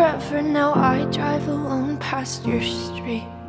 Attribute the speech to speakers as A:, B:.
A: forever. Now I drive alone past your street.